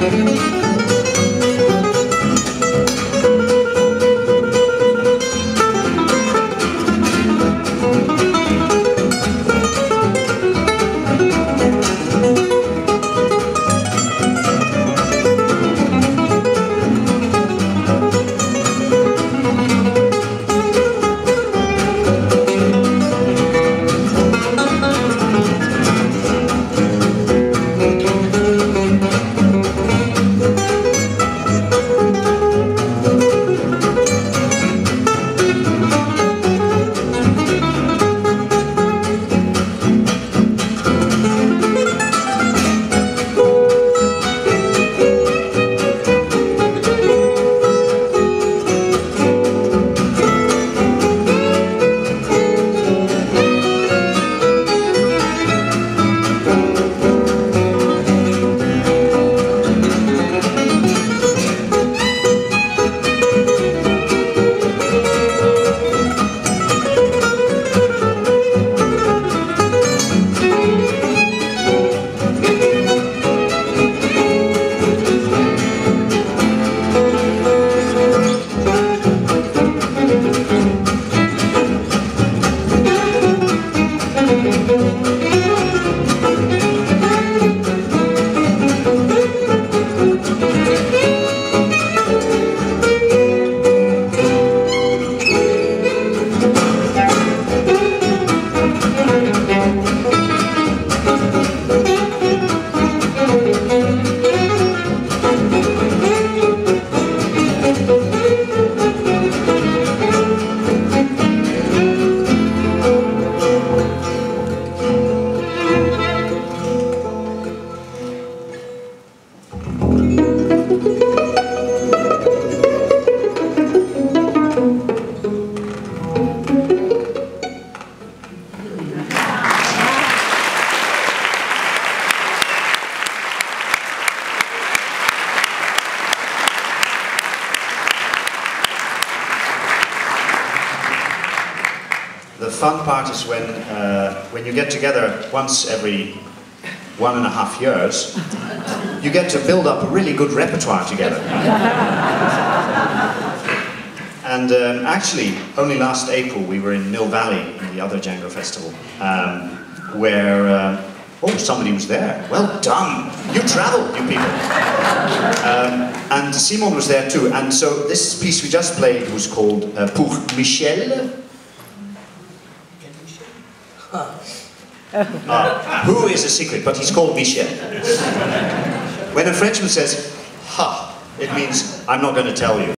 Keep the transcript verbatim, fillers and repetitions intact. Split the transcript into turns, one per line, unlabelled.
The fun part is when, uh, when you get together once every one and a half years, you get to build up a really good repertoire together. And um, actually, only last April we were in Mill Valley, in the other Django Festival, um, where, uh, oh, somebody was there. Well done! You travelled, you people! Um, and Simon was there too, and so this piece we just played was called uh, Pour Michel. Uh, who is a secret, but he's called Michel. When a Frenchman says, ha, it means, I'm not going to tell you.